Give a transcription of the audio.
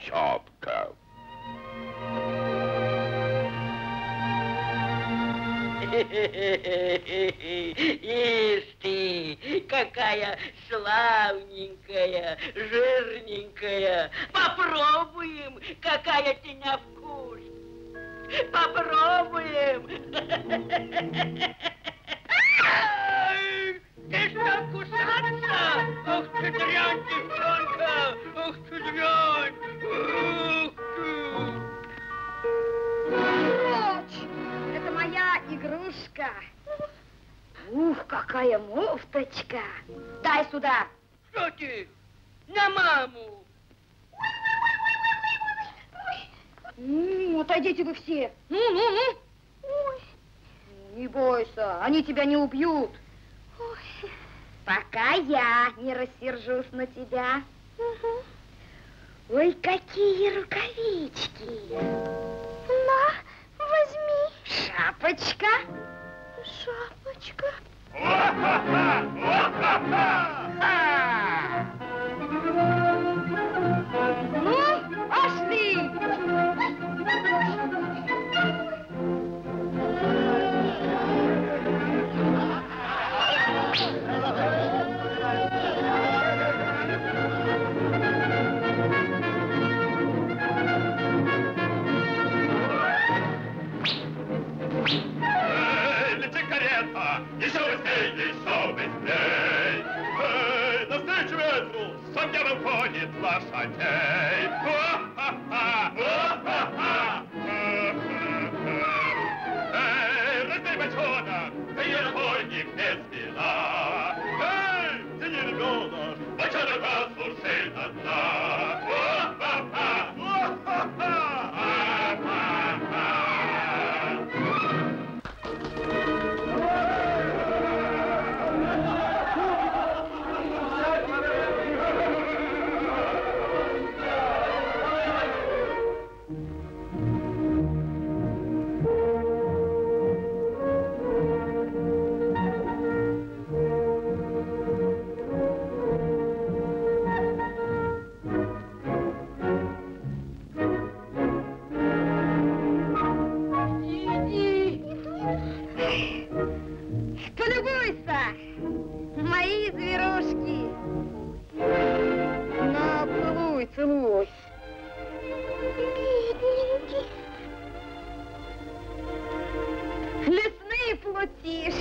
четко. Ишь ты, какая славненькая, жирненькая. Попробуем, какая ты на вкус. Попробуем. Ты что, кусаться? Ух ты, дрянь, девчонка! Ух ты, дрянь! Ух ты! Прочь! Это моя игрушка. Ух, какая муфточка! Дай сюда! Что ты? На маму! Отойдите вы все! Ну! Ой. Не бойся, они тебя не убьют. Ой. Пока я не рассержусь на тебя. Ой, какие рукавички! На, возьми. Шапочка. Шапочка. Ну, пошли! Еще быстрей, еще быстрей! Эй, навстречу ветру, сам я вам гонит лошадей! Эй, раздей бочонок, ты разбойник без вина! Эй, тяни ребенок, бочонок послушай до дна! Мои зверушки. На, целуй, целуй. Бедненький. Лесные плутишки.